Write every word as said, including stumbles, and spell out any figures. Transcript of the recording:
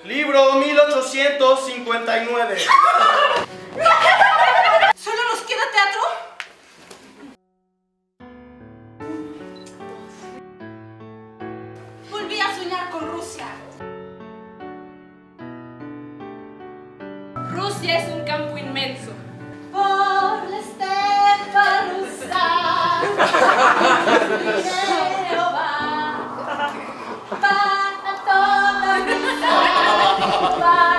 Libro mil ochocientos cincuenta y nueve. ¿Solo nos queda teatro? Volví a soñar con Rusia. Rusia es un campo inmenso. Por la estepa rusa, dinero va para toda Rusia.